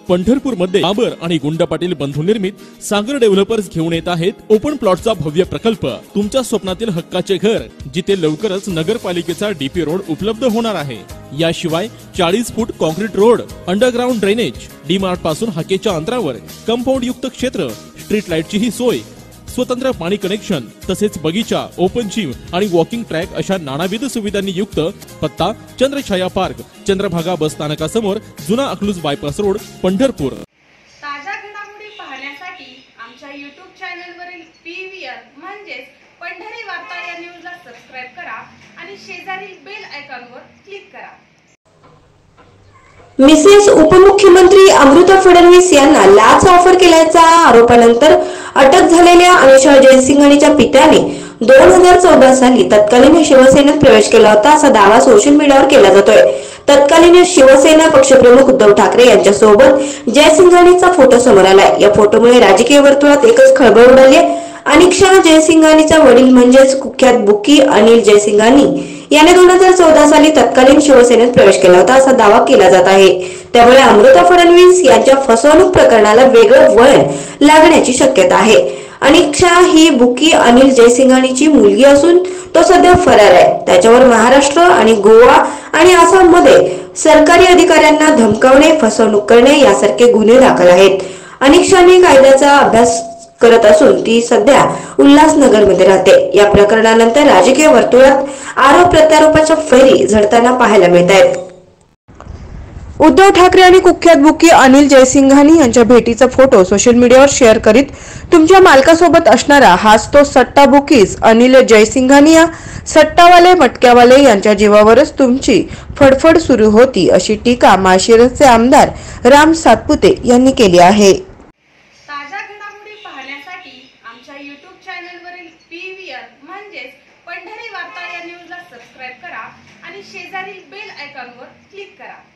पंढरपूरमध्ये बाबर आणि गुंड पाटील बंधू निर्मित सागर डेव्हलपर्स घेऊन येत आहेत ओपन प्लॉटचा भव्य प्रकल्प। तुमच्या स्वप्नातील हक्काचे घर, जिथे लवकरच नगरपालिकेचा डीपी रोड उपलब्ध होणार आहे। याशिवाय 40 foot concrete road, underground drainage, D mart पासून हाकेच्या अंतरावर कंपाऊंड युक्त क्षेत्र, स्ट्रीट लाईटची ही सोय, स्वतंत्र पाणी कनेक्शन, तसेच बगीचा, ओपन जिम आणि वॉकिंग ट्रॅक अशा नानाविध सुविधांनी युक्त। पत्ता चंद्रछाया पार्क, चंद्रभागा बस स्थानकासमोर, जुना अकलूज बायपास रोड, पंढरपूर। ताज्या घडामोडी पाहण्यासाठी आमच्या YouTube चॅनलवरील PVR म्हणजेच पंढरी वार्ता या न्यूजला सबस्क्राइब करा आणि शेजारील बेल आयकॉनवर क्लिक करा। मिसेस उपमुख्यमंत्री अमृता फडणवीस यांना लाच ऑफर केल्याच्या आरोपानंतर अटक झालेल्या अनिशा जयसिंघानीच्या पित्याने 2014 साली तत्कालीन शिवसेनेत प्रवेश केला होता असा दावा सोशल मीडियावर केला जातोय। तत्कालीन शिवसेना पक्षप्रमुख उद्धव ठाकरे यांच्यासोबत जयसिंघानीचा फोटो समोर आलाय। या फोटोमुळे राजकीय वर्तुळात एकच खळबळ उडाली आहे। अनिशा जयसिंघानीचा वडील म्हणजेच कुख्यात बुकी अनिल जयसिंघानी याने 2014 साली तत्कालीन शिवसेनेत प्रवेश केला होता असा दावा केला जात आहे। त्यामुळे अमृता फडणवीस यांच्या फसवणूक प्रकरणाला वेगळं वळण लागण्याची शक्यता आहे। अनिशा ही बुकी अनिल जयसिंघानीची मुलगी असून तो सध्या फरार आहे। त्याच्यावर महाराष्ट्र आणि गोवा आणि आसाममध्ये सरकारी अधिकाऱ्यांना धमकावणे, फसवणूक करणे यासारखे गुन्हे दाखल आहेत। अनिशाने कायद्याचा अभ्यास करत असून ती सध्या उल्हासनगरमध्ये राहते। या प्रकरणानंतर राजकीय वर्तुळात आरोप प्रत्यारोपाच्या फैरी झडताना पाहायला मिळत आहेत। उद्धव ठाकरे आणि कुख्यात बुकी अनिल जयसिंघानी यांच्या भेटीचा फोटो सोशल मीडियावर शेअर करीत तुमच्या मालकासोबत असणारा हाच तो सट्टा बुकीज अनिल जयसिंघानी या सट्टावाले मटक्यावाले यांच्या जीवावरच तुमची फडफड सुरू होती अशी टीका माळशिरसचे आमदार राम सातपुते यांनी केली आहे। ताज्या घडामोडी पाहण्यासाठी आमच्या YouTube चॅनलवरील PVR म्हणजेच पंढरी वार्ता या न्यूजला सबस्क्राइब करा आणि शेजारील बेल आयकॉनवर क्लिक करा।